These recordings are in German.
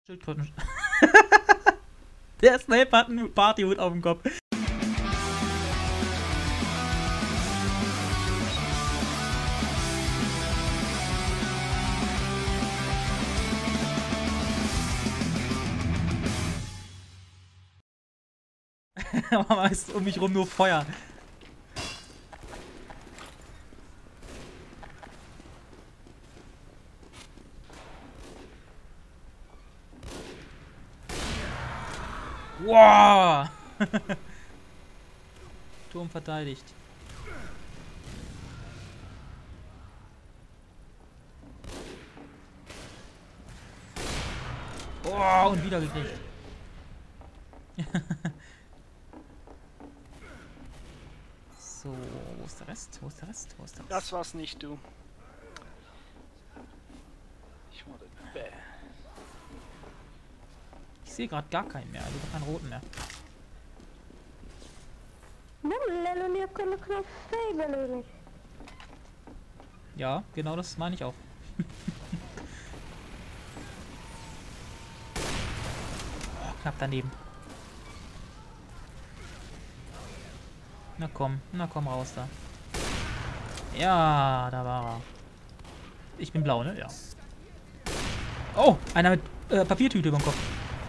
Schildkröten. Der Snape hat einen Partyhut auf dem Kopf. Mama, ist um mich rum nur Feuer. Wow! Turm verteidigt. Oh, und wieder gekriegt. So, wo ist der Rest? Wo ist der Rest? Wo ist der Rest? Das war's nicht, du. Ich wurde bäh. Ich sehe gerade gar keinen mehr, also keinen roten mehr. Ja, genau das meine ich auch. Oh, knapp daneben. Na komm raus da. Ja, da war er. Ich bin blau, ne? Ja. Oh, einer mit Papiertüte über dem Kopf.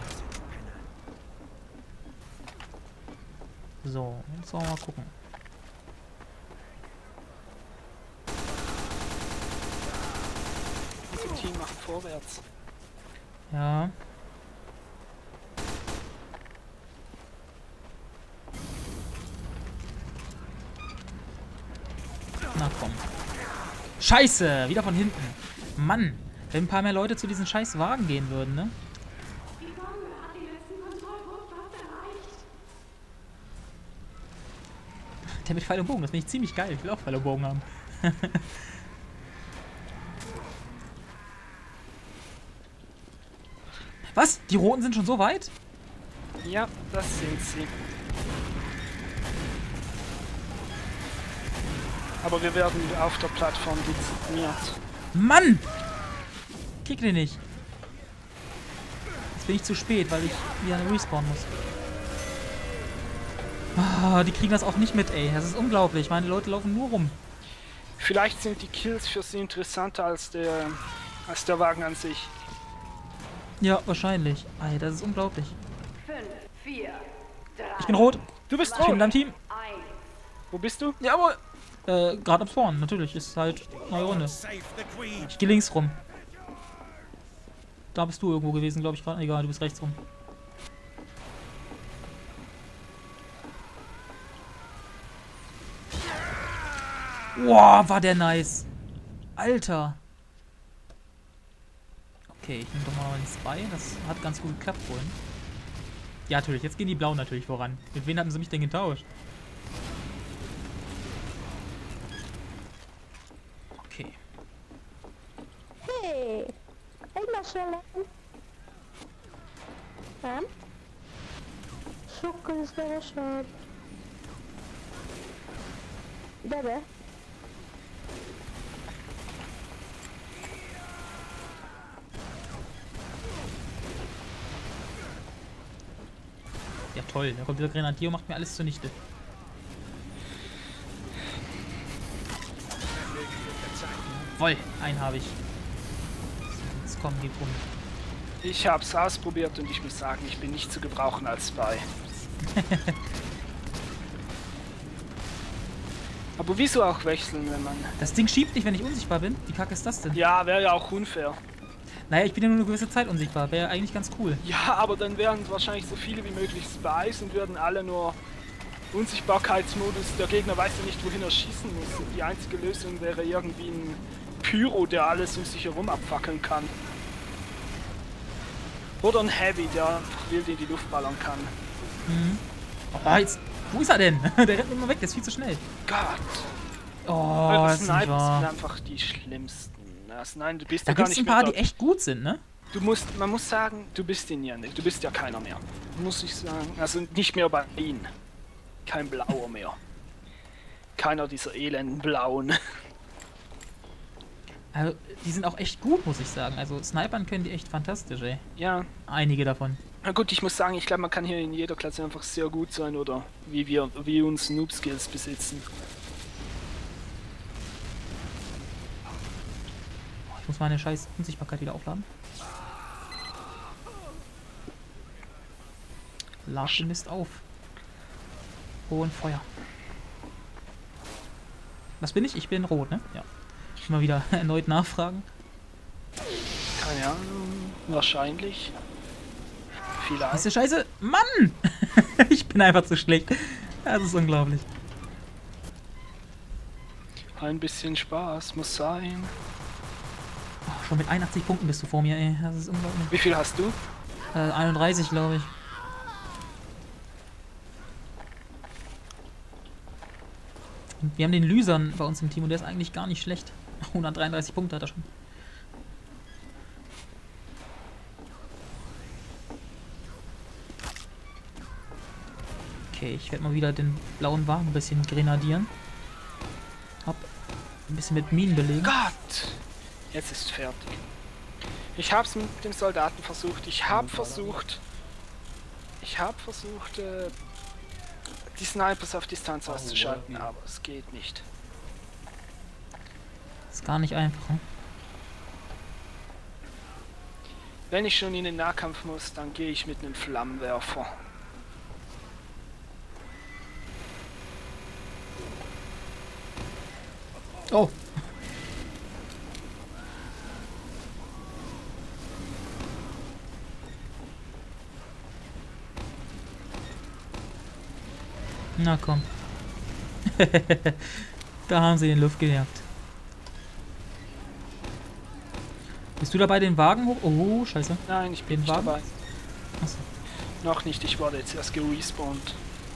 So, jetzt wollen wir mal gucken. Unser Team macht vorwärts. Ja. Na komm. Scheiße, wieder von hinten. Mann, wenn ein paar mehr Leute zu diesen scheiß Wagen gehen würden, ne? Der mit Pfeil und Bogen, das finde ich ziemlich geil. Ich will auch Pfeil und Bogen haben. Was? Die Roten sind schon so weit? Ja, das sind sie. Aber wir werden auf der Plattform dezimiert. Mann! Krieg den nicht. Jetzt bin ich zu spät, weil ich wieder respawnen muss. Ah, die kriegen das auch nicht mit, ey. Das ist unglaublich. Meine Leute laufen nur rum. Vielleicht sind die Kills für sie interessanter als der Wagen an sich. Ja, wahrscheinlich. Ey, das ist unglaublich. 5, 4, 3, Ich bin rot. Du bist Ich bin in rot! deinem Team. 1. Wo bist du? Jawohl. Gerade am Spawn, natürlich. Ist halt neue Runde. Ich geh links rum. Da bist du irgendwo gewesen, glaube ich gerade. Egal, du bist rechts rum. Wow, war der nice. Alter. Okay, ich nehme doch mal den Spy. Das hat ganz gut geklappt vorhin. Ja, natürlich. Jetzt gehen die Blauen natürlich voran. Mit wem hatten sie mich denn getauscht? Okay. Hey, ik ben Shalom. Zoeken is er zo. Bebe. Ja toll, da kommt dieser Grenadier und macht mir alles zunichte. Voll, einen habe ich. Jetzt komm, geht rum. Ich hab's ausprobiert und ich muss sagen, ich bin nicht zu gebrauchen als Spy. Aber wieso auch wechseln, wenn man... Das Ding schiebt nicht, wenn ich unsichtbar bin. Wie kacke ist das denn? Ja, wäre ja auch unfair. Naja, ich bin ja nur eine gewisse Zeit unsichtbar. Wäre eigentlich ganz cool. Ja, aber dann wären wahrscheinlich so viele wie möglich Spies und würden alle nur Unsichtbarkeitsmodus. Der Gegner weiß ja nicht, wohin er schießen muss. Und die einzige Lösung wäre irgendwie ein Pyro, der alles um sich herum abfackeln kann. Oder ein Heavy, der einfach wild in die Luft ballern kann. Mhm. Oh, jetzt. Wo ist er denn? Der rennt immer weg, der ist viel zu schnell. Gott! Oh, Eure das ist nicht Snipers sind wahr. einfach die schlimmsten. Nein, du bist Da ja gar gibt es nicht ein paar, mehr die echt gut sind, ne? man muss sagen, du bist ihn ja nicht. Du bist ja keiner mehr. Muss ich sagen. Also nicht mehr bei ihnen. Kein Blauer mehr. Keiner dieser elenden Blauen. Also, die sind auch echt gut, muss ich sagen. Also snipern können die echt fantastisch, ey. Ja. Einige davon. Na gut, ich muss sagen, ich glaube, man kann hier in jeder Klasse einfach sehr gut sein oder wie uns Noob-Skills besitzen. Ich muss meine scheiß Unsichtbarkeit wieder aufladen. Lad den Mist auf. Und Feuer. Was bin ich? Ich bin rot, ne? Ja. Mal wieder erneut nachfragen. Keine Ahnung, wahrscheinlich. Vielleicht. Diese Scheiße! Mann! Ich bin einfach zu schlecht. Das ist unglaublich. Ein bisschen Spaß muss sein. Oh, schon mit 81 Punkten bist du vor mir, ey. Das ist unglaublich. Wie viel hast du? 31, glaube ich. Und wir haben den Lysern bei uns im Team und der ist eigentlich gar nicht schlecht. 133 Punkte hat er schon. Okay, ich werde mal wieder den blauen Wagen ein bisschen grenadieren. Hab ein bisschen mit Minen belegen. Gott! Jetzt ist fertig. Ich hab's mit dem Soldaten versucht. Ich hab versucht, die Snipers auf Distanz auszuschalten, aber es geht nicht. Ist gar nicht einfach, hm? Wenn ich schon in den Nahkampf muss, dann gehe ich mit einem Flammenwerfer. Oh! Na komm. Da haben sie den Luft gejagt. Bist du dabei, den Wagen hoch? Oh, scheiße. Nein, ich bin Den nicht Wagen? dabei. Achso. Noch nicht, ich wurde jetzt erst gerespawnt.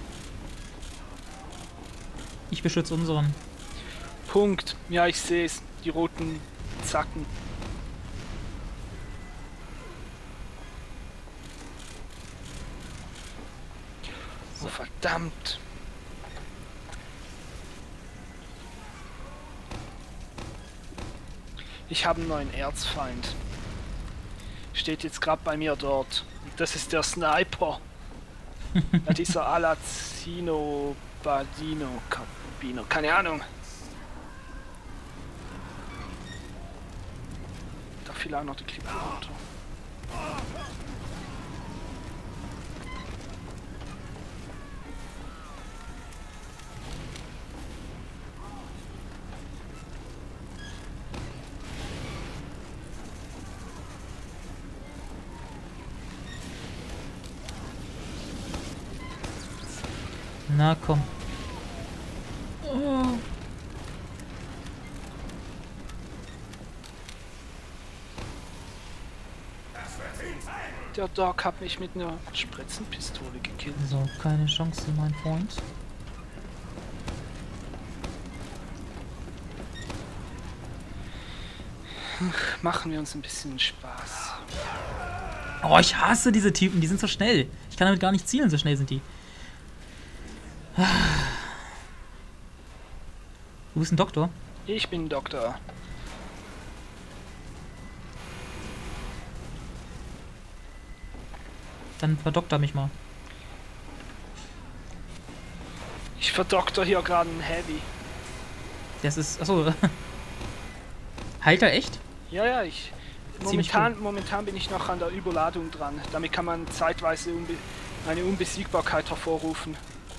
Ich beschütze unseren. Punkt. Ja, ich sehe es. Die roten Zacken. Oh, verdammt. Ich habe einen neuen Erzfeind. Steht jetzt gerade bei mir dort. Das ist der Sniper. Ja, dieser Alazino Badino Cabino. Keine Ahnung. Da fiel auch noch die Klippe runter. Na komm. Oh. Der Dog hat mich mit einer Spritzenpistole gekillt. So, keine Chance, mein Freund. Machen wir uns ein bisschen Spaß. Oh, ich hasse diese Typen, die sind so schnell. Ich kann damit gar nicht zielen, so schnell sind die. Du bist ein Doktor? Ich bin Doktor. Dann verdokter mich mal. Ich verdoktor hier gerade einen Heavy. Das ist. Achso. Heilt er echt? Ja, ja, ich. Ziemlich Momentan bin ich noch an der Überladung dran. Damit kann man zeitweise eine Unbesiegbarkeit hervorrufen.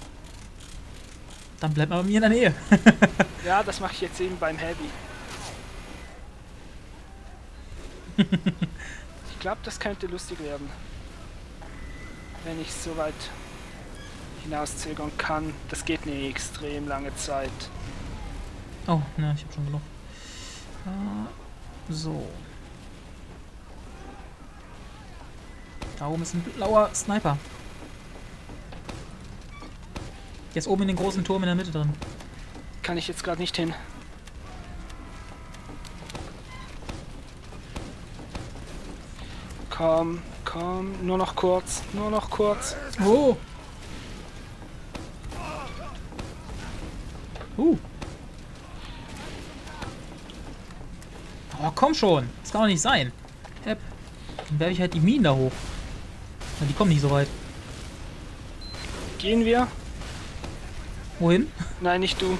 Dann bleibt man bei mir in der Nähe. Ja, das mache ich jetzt eben beim Heavy. Ich glaube, das könnte lustig werden. Wenn ich so weit hinauszögern kann. Das geht eine extrem lange Zeit. Oh, ne, ich habe schon genug. So. Da oben ist ein blauer Sniper. Der ist oben in den großen Turm in der Mitte drin. Kann ich jetzt gerade nicht hin. Komm, komm, nur noch kurz, nur noch kurz. Oh! Oh, komm schon. Das kann doch nicht sein. Dann werfe ich halt die Minen da hoch. Na, die kommen nicht so weit. Gehen wir? Wohin? Nein, nicht du.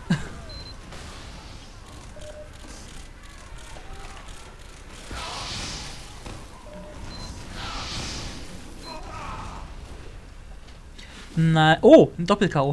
Na, oh, ein Doppel-K.O.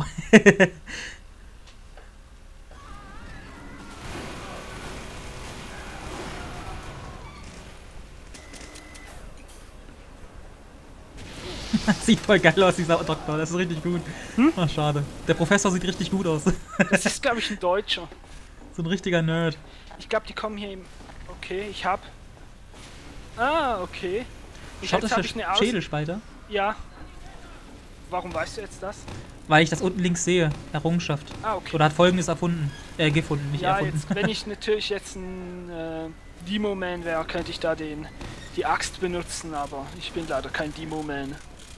Sieht voll geil aus, dieser Doktor. Das ist richtig gut. Ach, schade. Der Professor sieht richtig gut aus. Das ist, glaube ich, ein Deutscher. So ein richtiger Nerd. Ich glaube, die kommen hier im... Okay, ich hab... Ah, okay. Und Schaut jetzt das hab ich der eine Aus... Schädelspalter? Ja. Warum weißt du jetzt das? Weil ich das unten links sehe. Errungenschaft. Ah, okay. Oder hat Folgendes erfunden. Gefunden, nicht Ja, erfunden. jetzt, wenn ich natürlich jetzt ein Demo-Man wäre, könnte ich da die Axt benutzen, aber ich bin leider kein Demo-Man.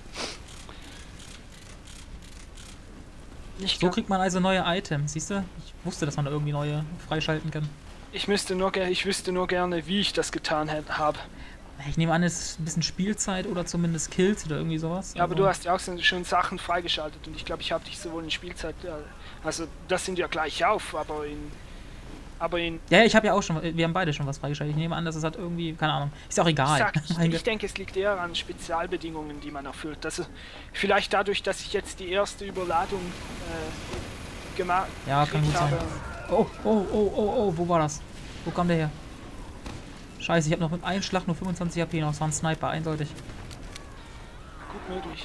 So kriegt man also neue Items, siehst du? Ich wusste, dass man da irgendwie neue freischalten kann. Ich wüsste nur gerne, wie ich das getan habe. Ich nehme an, es ist ein bisschen Spielzeit oder zumindest Kills oder irgendwie sowas. Ja, aber du hast ja auch schon Sachen freigeschaltet und ich glaube, ich habe dich sowohl in Spielzeit, also das sind ja gleich auf, aber in Ja, ich habe ja auch schon, wir haben beide schon was freigeschaltet. Ich nehme an, dass es hat irgendwie, keine Ahnung, ist ja auch egal. ich denke, es liegt eher an Spezialbedingungen, die man erfüllt. Das ist vielleicht dadurch, dass ich jetzt die erste Überladung gemacht Ja, kann gut sein. Oh, wo war das? Wo kam der her? Scheiße, ich habe noch mit einem Schlag nur 25 HP noch. Das war ein Sniper, eindeutig. Gut möglich.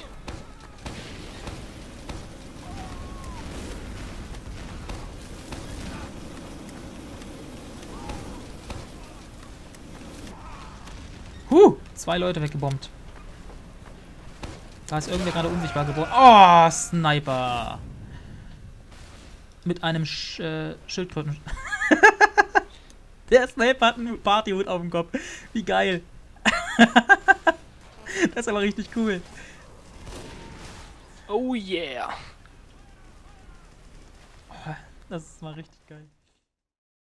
Zwei Leute weggebombt. Da ist irgendwer gerade unsichtbar geworden. Oh, Sniper. Mit einem Schildkröten. Der Sniper hat einen Partyhut auf dem Kopf. Wie geil. Das ist aber richtig cool. Oh yeah. Das ist mal richtig geil.